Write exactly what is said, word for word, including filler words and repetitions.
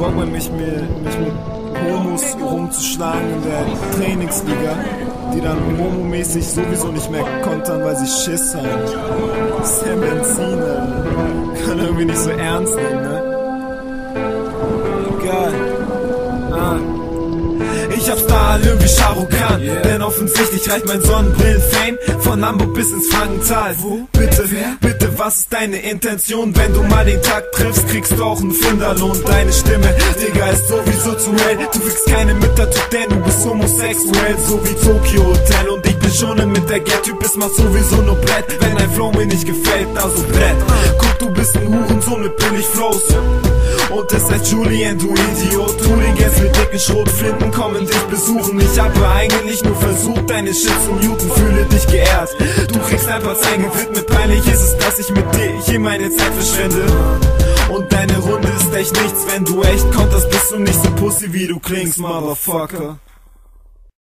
Bock mehr, mich, mich mit Homos rumzuschlagen in der Trainingsliga, die dann homomäßig sowieso nicht mehr kontern, weil sie Schiss haben. Sam Benzin, Alter. Kann irgendwie nicht so ernst nehmen, ne? Egal. Ah. Ich hab Star wie Shah Rukh Khan, yeah. Denn offensichtlich reicht mein Sonnenbrillen-Fame von Hamburg bis ins Frankenthal. Wo? Bitte, wer? Bitte, was ist deine Intention? Wenn du mal den Tag triffst, kriegst du auch einen Finderlohn. Deine Stimme, Digga, ist sowieso zu hell. Du fickst keine Mütter, denn du bist homosexuell, so wie Tokyo Hotel. Und ich bin schon mit der Gag-Typ, bist mach sowieso nur Brett. Wenn dein Flow mir nicht gefällt, also Brett. Guck, du bist ein Hurensohn mit billig Flows. Und es heißt Julien, du Idiot. Hooligans mit dicken Schrotflinten kommen dich besuchen. Ich habe eigentlich nur versucht, deine Shit zu muten. Fühle dich geehrt, du kriegst ein paar Zeigen gewidmet. Peinlich ist es, dass ich mit dir hier meine Zeit verschwende. Und deine Runde ist echt nichts, wenn du echt konterst, bist du nicht so pussy wie du klingst, Motherfucker.